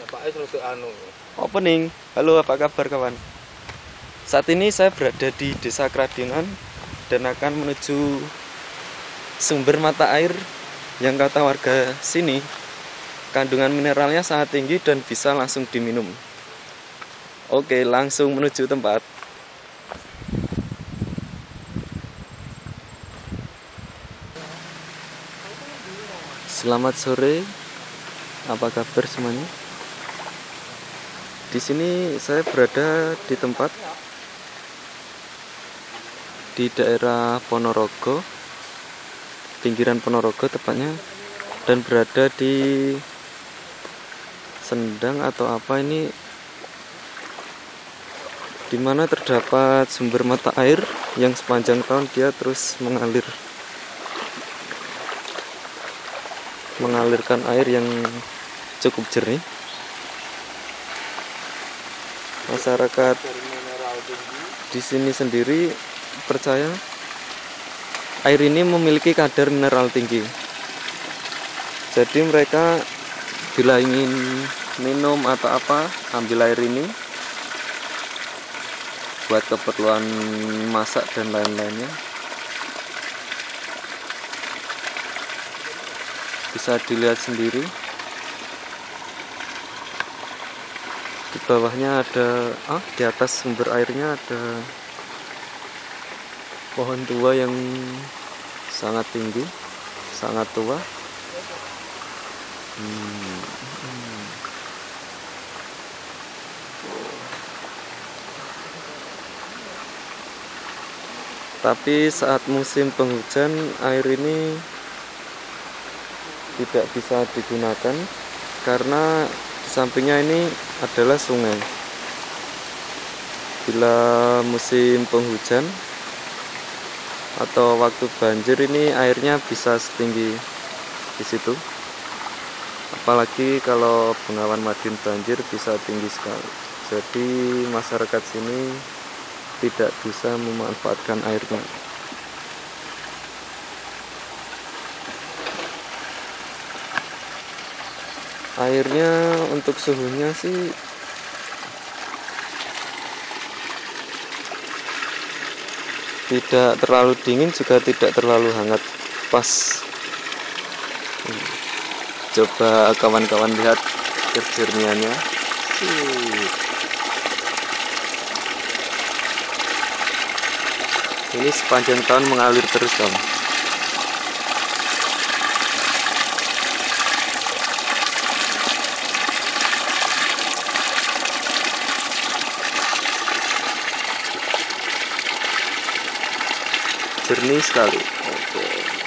Opening. Halo, apa kabar kawan? Saat ini saya berada di Desa Kradinan dan akan menuju sumber mata air yang kata warga sini kandungan mineralnya sangat tinggi dan bisa langsung diminum. Oke, langsung menuju tempat. Selamat sore. Apa kabar semuanya? Di sini saya berada di tempat di daerah Ponorogo, pinggiran Ponorogo tepatnya, dan berada di Sendang atau apa ini, di mana terdapat sumber mata air yang sepanjang tahun dia terus mengalirkan air yang cukup jernih. Masyarakat di sini sendiri percaya air ini memiliki kadar mineral tinggi. Jadi mereka bila ingin minum atau apa, ambil air ini buat keperluan masak dan lain-lainnya. Bisa dilihat sendiri. Di bawahnya ada, di atas sumber airnya ada pohon tua yang sangat tinggi, sangat tua. Tapi saat musim penghujan air ini tidak bisa digunakan karena di sampingnya ini adalah sungai. Bila musim penghujan atau waktu banjir ini airnya bisa setinggi di situ. Apalagi kalau Bengawan Madin banjir bisa tinggi sekali. Jadi masyarakat sini tidak bisa memanfaatkan airnya. Airnya untuk suhunya sih tidak terlalu dingin juga tidak terlalu hangat, pas. Coba kawan-kawan lihat kejernihannya. Ini sepanjang tahun mengalir terus, kawan. Jernih sekali. Oke.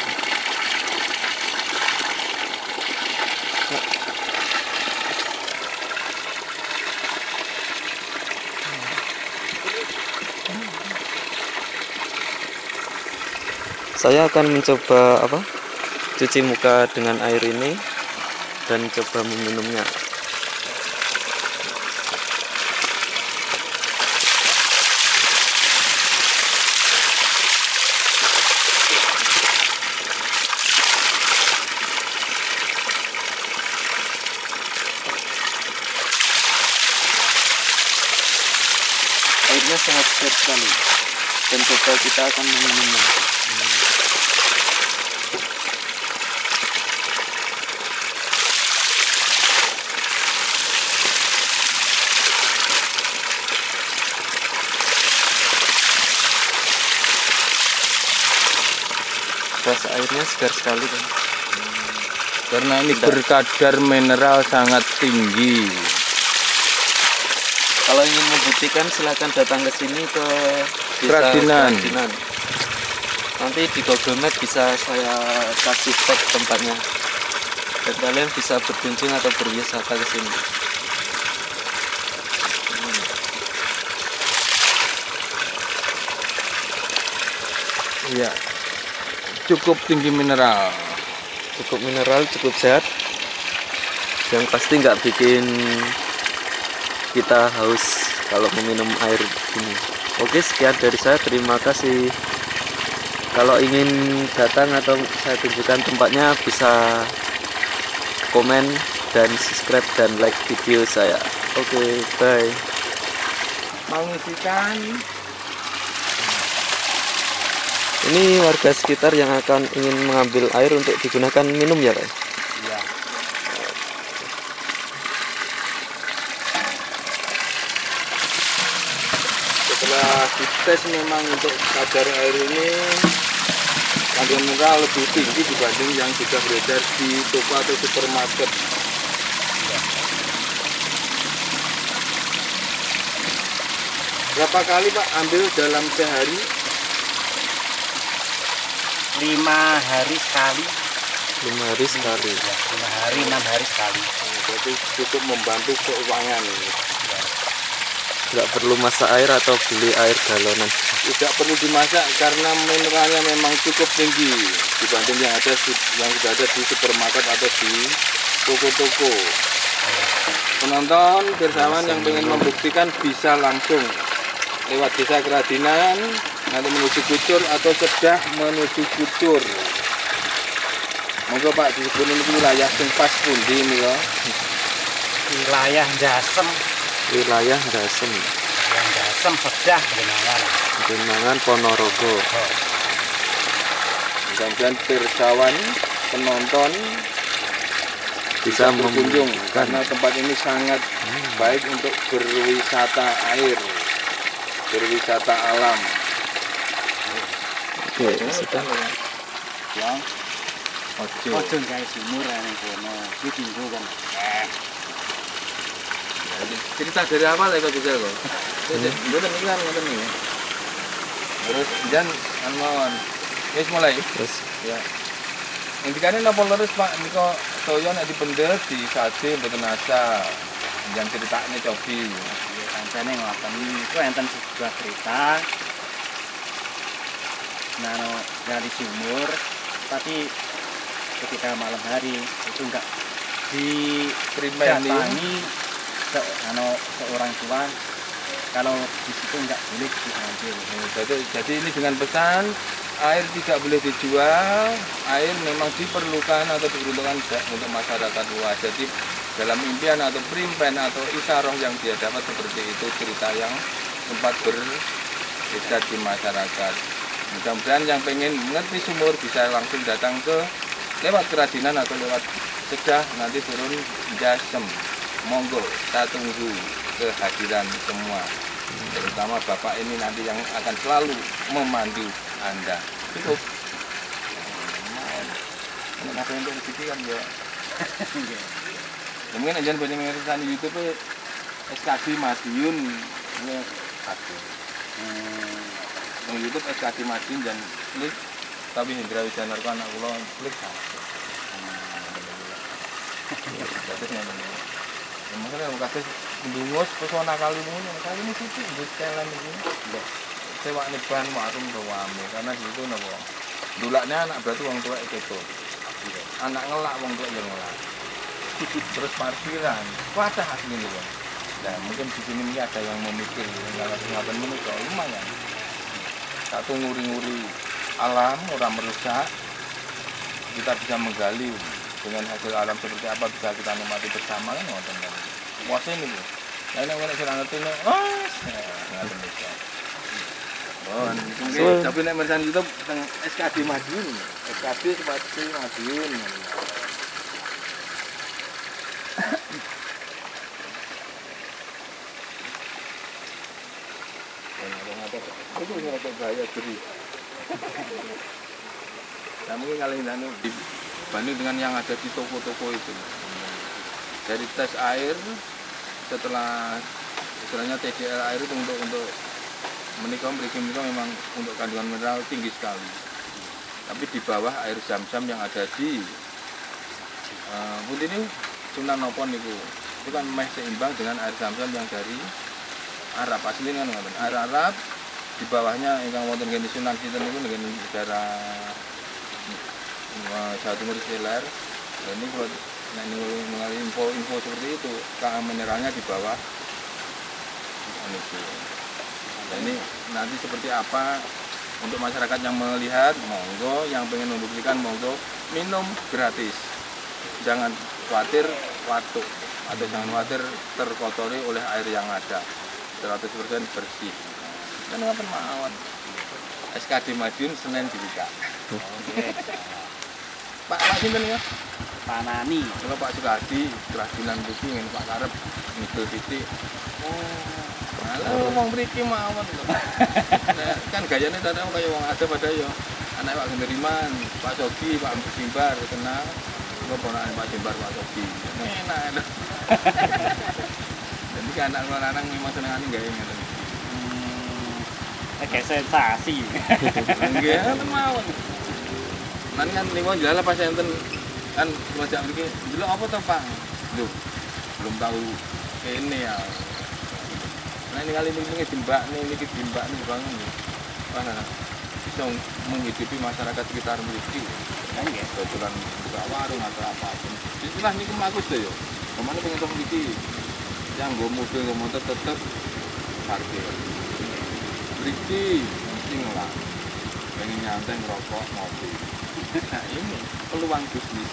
Saya akan mencoba cuci muka dengan air ini dan coba meminumnya. Airnya sangat segar sekali dan coba kita akan meminumnya. Rasa airnya segar sekali, kan? Karena ini berkadar mineral sangat tinggi. Kalau ingin membuktikan silahkan datang ke sini ke Desa Kradinan. Nanti di Google Map bisa saya kasih spot tempatnya dan kalian bisa berkunjung atau berwisata ke sini. Iya, cukup tinggi mineral. Cukup sehat. Yang pasti nggak bikin kita haus kalau meminum air ini. Oke, sekian dari saya. Terima kasih. Kalau ingin datang atau saya tunjukkan tempatnya bisa komen dan subscribe dan like video saya. Oke, bye. Mengisikan Ini warga sekitar yang akan ingin mengambil air untuk digunakan minum ya, Pak? ya. Setelah dites memang untuk kadar air ini kandungan mineral lebih tinggi dibanding yang sudah beredar di toko atau supermarket. Berapa kali Pak ambil dalam sehari? 5 hari sekali. 5 hari sekali. Ya, 5 hari, 6 hari sekali. Jadi cukup membantu keuangan. Nggak perlu masak air atau beli air galonan. Tidak perlu dimasak karena mineralnya memang cukup tinggi dibanding yang sudah ada di supermarket atau di toko-toko. Penonton bersamaan yang ingin membuktikan bisa langsung lewat Desa Keradinan nanti menuju Kucur atau Sedah menuju Kucur. Monggo Pak disebut ini wilayah sing pas pundi nika? Wilayah Dasem, Wilayah Dasem, yang Dasem Sedah Genangan. Genangan Ponorogo. Mudah-mudahan bersawan penonton Bisa berkunjung membuka. karena tempat ini sangat baik untuk berwisata air, berwisata alam. Oke, sudah. Ya. Ojo. Ojo gawe sumur nang kono. Iki tinggu kan. Jadi, cerita dari awal ya Pak Bisa kok. Mboten iki kan ngoten iki. Terus jan mawon. Wis mulai. Terus Ya. Intikane napa leres Pak nika toyo nek dipendhet di saje mboten asa. Jan critakne cobi. Ya kancane ngoten. Iku enten sebuah cerita. Nano dari sumur, tapi ketika malam hari itu enggak didatangi seorang tua kalau di situ enggak boleh diambil. Jadi ini dengan pesan air tidak boleh dijual, air memang diperlukan atau diperuntukkan untuk masyarakat luas. Jadi dalam impian atau primpen atau isaroh yang dia dapat seperti itu cerita yang sempat beredar di masyarakat. Mudah-mudahan yang pengen mengerti sumur bisa langsung datang ke lewat Keradinan atau lewat Sedah nanti turun Dasem. Monggo, saya tunggu kehadiran semua. Terutama Bapak ini nanti yang akan selalu memandu Anda. Cukup. Ini apa yang rezeki kan ya. Mungkin aja banyak mengerti di YouTube SKD Madiun ini satu. Di YouTube SKD Madiun dan klik tapi Hendra Wijanarko anak kula klik maksudnya kasus ndungus pesona kali ini situ di jalan ini sewa ban warung doame karena di situ napa ndulaknya anak berarti wong tua itu anak ngelak wong tua yang ngelak terus parkiran wadah asli nih Bang. Nah mungkin di sini ini ada yang memikir kalau ngapain menikah lumayan satu nguri-nguri alam orang merusak kita bisa menggali dengan hasil alam seperti apa bisa kita nikmati bersama kan ngoten kan. Puasa ini lho. Lah nek ora sira ngerti nek ngoten iki. Oh, tapi nek mersan YouTube teng SKD Madiun. SKD seperti Madiun. Itu yang bahaya beri. Nah, mungkin kali ini dibanding dengan yang ada di toko-toko itu. Dari tes air setelah istilahnya TDL air itu untuk menikah memang untuk kandungan mineral tinggi sekali. Tapi di bawah air zam-zam yang ada di Putih ini Sunan Nopon itu kan meh seimbang dengan air zam-zam yang dari Arab asli kan air Arab di bawahnya yang wonten geni Sunan Sinten itu dengan negara Jawa Timur Seler. Dan ini kalau mengalami info seperti itu mineralnya di bawah itu. Dan ini nanti seperti apa untuk masyarakat yang melihat monggo, yang pengen membuktikan monggo minum gratis. Jangan khawatir watuk atau jangan khawatir terkotori oleh air yang ada 100% bersih. Kan ngapain mawon. SKD Madiun Senin dibuka. Pak sinten ya? Pak Nani. Kalau Pak Sukadi kerajinan buku ngene Pak Karep ngidul titik. Malah wong mriki mawon lho. Kan gayane dadang kaya wong ada pada yo. Anak Pak Genderiman, Pak Sogi, Pak Jimbar kenal. Kok ponakan Pak Jimbar, Pak Sogi. Enak lho. Jadi kan anak lanang memang senengane gawe ngeten. Kayak sensasi. Nggih, kan mawon. Nan kan niku jelalah pas enten kan macam mriki, "Delok apa to, Pak?" Lho, belum tahu ini ya. Nah ini kali ini timbak nih bangun nih. Wah, bisa menghidupi masyarakat sekitar mriki. Kan nggih. Kebetulan buka warung atau apapun. Istilah niku bagus to yo. Kemana pengen tong mriki? Yang nggo mobil nggo motor tetep parkir. Mriki mesti lah. Pengen nyantai ngerokok mobil. Nah ini peluang bisnis.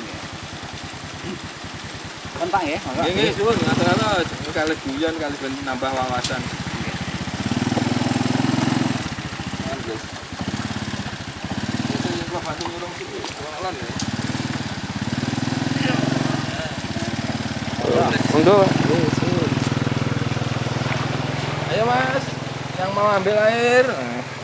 Kan Pak nggih, monggo. Nggih, suwun ngatur-atur kali guyon kali ben nambah wawasan. Terus. Itu gua hati ngurung siki, soalan ya. Monggo. Ayo Mas, yang mau ambil air.